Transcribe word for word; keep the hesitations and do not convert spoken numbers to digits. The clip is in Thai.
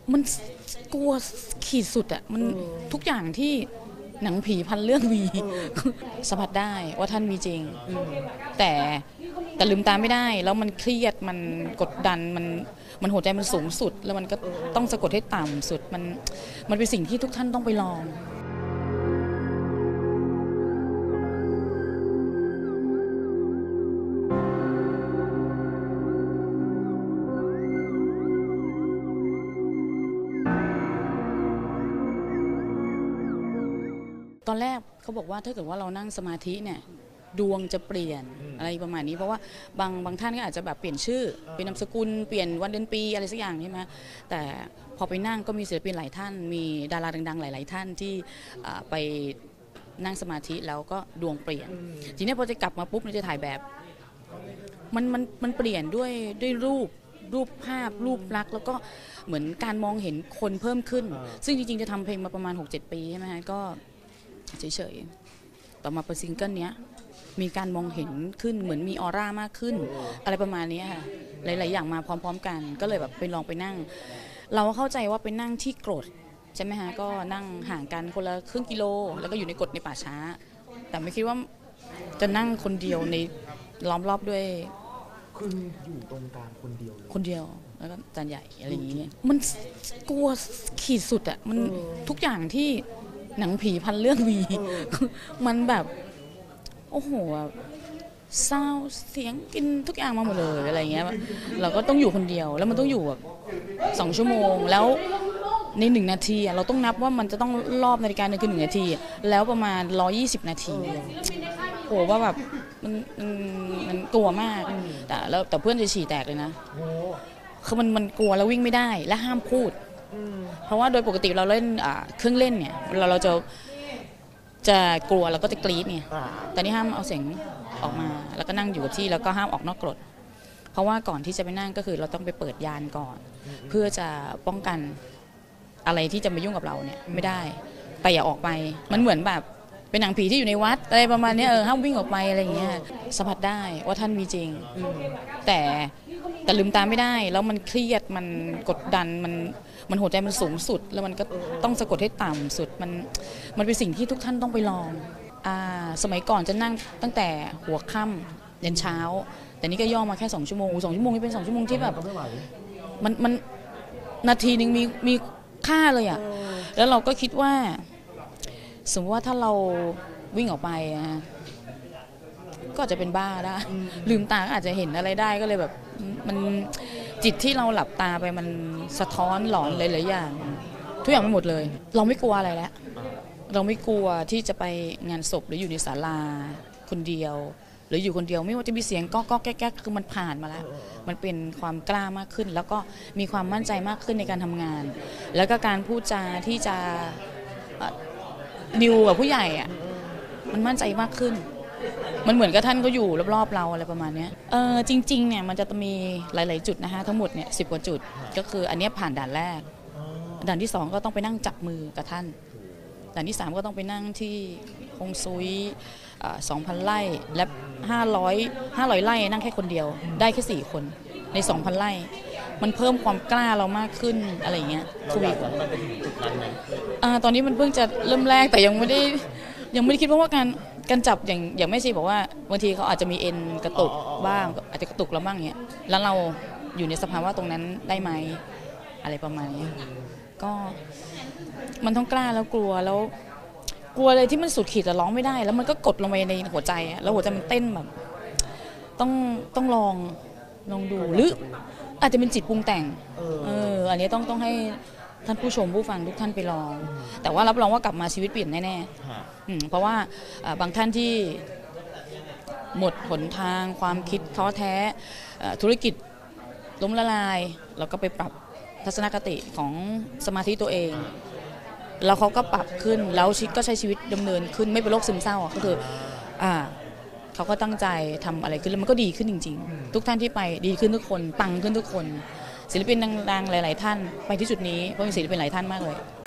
มันกลัวขีดสุดอะมันทุกอย่างที่หนังผีพันเรื่องมีสัมผัสได้ว่าท่านมีจริงแต่แต่ลืมตาไม่ได้แล้วมันเครียดมันกดดันมันมันหัวใจมันสูงสุดแล้วมันก็ต้องสะกดให้ต่ำสุดมันมันเป็นสิ่งที่ทุกท่านต้องไปลองตอนแรกเขาบอกว่าถ้าเกิดว่าเรานั่งสมาธิเนี่ยดวงจะเปลี่ยนอะไรประมาณนี้เพราะว่าบางบางท่านก็อาจจะแบบเปลี่ยนชื่อเปลี่ยนนามสกุลเปลี่ยนวันเดือนปีอะไรสักอย่างใช่ไหมแต่พอไปนั่งก็มีศิลปินหลายท่านมีดาราดังๆหลายๆท่านที่ไปนั่งสมาธิแล้วก็ดวงเปลี่ยนทีนี้พอจะกลับมาปุ๊บเราจะถ่ายแบบมันมันมันเปลี่ยนด้วยด้วยรูปรูปภาพรูปลักษณ์แล้วก็เหมือนการมองเห็นคนเพิ่มขึ้นซึ่งจริงๆจะทำเพลงมาประมาณ หกเจ็ด ปีใช่ไหมคะก็เฉยๆต่อมาเป็นซิงเกิลเนี้ยมีการมองเห็นขึ้นเหมือนมีออร่ามากขึ้นอะไรประมาณนี้ค่ะหลายๆอย่างมาพร้อมๆกันก็เลยแบบไปลองไปนั่งเราเข้าใจว่าไปนั่งที่กรดใช่ไหมคะก็นั่งห่างกันคนละครึ่งกิโลแล้วก็อยู่ในกรดในป่าช้าแต่ไม่คิดว่าจะนั่งคนเดียวในล้อมรอบด้วยคืออยู่ตรงกลางคนเดียวเลยคนเดียวแล้วก็จานใหญ่อะไรอย่างนี้มันกลัวขีดสุดอะมันทุกอย่างที่หนังผีพันเรื่องมีมันแบบโอ้โหเศร้าเสียงกินทุกอย่างมาหมดเลยอะไรเงี้ยเราก็ต้องอยู่คนเดียวแล้วมันต้องอยู่แบบสองชั่วโมงแล้วในหนึ่งนาทีเราต้องนับว่ามันจะต้องรอบนาฬิกาหนึ่งคือหนึ่งนาทีแล้วประมาณร้อยยี่สิบนาทีโหว่าแบบมันมันกลัวมากแต่แล้วแต่เพื่อนจะฉี่แตกเลยนะคือมันมันกลัวแล้ววิ่งไม่ได้และห้ามพูดเพราะว่าโดยปกติเราเล่นเครื่องเล่นเนี่ยเราเราจะจะกลัวแล้วก็จะกรี๊ดไงแต่นี่ห้ามเอาเสียงออกมาแล้วก็นั่งอยู่กับที่แล้วก็ห้ามออกนอกกรดเพราะว่าก่อนที่จะไปนั่งก็คือเราต้องไปเปิดยานก่อนเพื่อจะป้องกันอะไรที่จะมายุ่งกับเราเนี่ยไม่ได้แต่อย่าออกไปมันเหมือนแบบเป็นหนังผีที่อยู่ในวัดอะไรประมาณนี้เออห้ามวิ่งออกไปอะไรอย่างเงี้ยสัมผัสได้ว่าท่านมีจริงแต่แต่ลืมตาไม่ได้แล้วมันเครียดมันกดดันมันมันหัวใจมันสูงสุดแล้วมันก็ต้องสะกดให้ต่ำสุดมันมันเป็นสิ่งที่ทุกท่านต้องไปลองอ่าสมัยก่อนจะนั่งตั้งแต่หัวค่ำยันเช้าแต่นี่ก็ย่อมาแค่สองชั่วโมงสองชั่วโมงนี่เป็นสองชั่วโมงที่แบบมันมันนาทีนึงมีมีค่าเลยอ่ะแล้วเราก็คิดว่าสมมติว่าถ้าเราวิ่งออกไปนะก็อาจจะเป็นบ้าได้ลืมตาก็อาจจะเห็นอะไรได้ก็เลยแบบมันจิตที่เราหลับตาไปมันสะท้อนหลอนหลายๆอย่างทุกอย่างไปหมดเลยเราไม่กลัวอะไรแล้วเราไม่กลัวที่จะไปงานศพหรืออยู่ในศาลาคนเดียวหรืออยู่คนเดียวไม่ว่าจะมีเสียงก๊อกก๊อกแก๊กคือมันผ่านมาแล้วมันเป็นความกล้ามากขึ้นแล้วก็มีความมั่นใจมากขึ้นในการทำงานแล้วก็การพูดจาที่จะดิวกับผู้ใหญ่อ่ะมันมั่นใจมากขึ้นมันเหมือนกับท่านก็อยู่รอบๆเราอะไรประมาณนี้เออจริงๆเนี่ยมันจะมีหลายๆจุดนะคะทั้งหมดเนี่ยสิบกว่าจุดก็คืออันนี้ผ่านด่านแรกด่านที่สองก็ต้องไปนั่งจับมือกับท่านด่านที่สามก็ต้องไปนั่งที่ฮงซุยสองพันไร่และห้าร้อยห้าร้อยไร่นั่งแค่คนเดียวได้แค่สี่คนในสองพันไร่มันเพิ่มความกล้าเรามากขึ้นอะไรอย่างเงี้ยทวีคูณมันไปถึงจุดนั้นไหมตอนนี้มันเพิ่งจะเริ่มแรกแต่ยังไม่ได้ยังไม่ได้คิดว่าการการจับอย่างอย่างแม่ชีบอกว่าบางทีเขาอาจจะมีเอ็นกระตุกบ้างอาจจะกระตุกเราบ้างเงี้ยแล้วเราอยู่ในสภาวะตรงนั้นได้ไหมอะไรประมาณนี้ก็มันต้องกล้าแล้วกลัวแล้วกลัวเลยที่มันสุดขีดแต่ร้องไม่ได้แล้วมันก็กดลงไปในหัวใจแล้วหัวใจมันเต้นแบบต้องต้องลองลองดูหรืออาจจะเป็นจิตปรุงแต่งเอออันนี้ต้องต้องให้ท่านผู้ชมผู้ฟังทุกท่านไปลองแต่ว่ารับรองว่ากลับมาชีวิตเปลี่ยนแน่ๆเพราะว่าบางท่านที่หมดหนทางความคิดท้อแท้ธุรกิจล้มละลายเราก็ไปปรับทัศนคติของสมาธิตัวเองแล้วเขาก็ปรับขึ้นแล้วชีวิตก็ใช้ชีวิตดำเนินขึ้นไม่เป็นโรคซึมเศร้าก็คืออ่าเขาก็ตั้งใจทำอะไรขึ้นแล้วมันก็ดีขึ้นจริงๆทุกท่านที่ไปดีขึ้นทุกคนปังขึ้นทุกคนศิลปินดังๆหลายๆท่านไปที่จุดนี้เพราะมีศิลปินหลายท่านมากเลย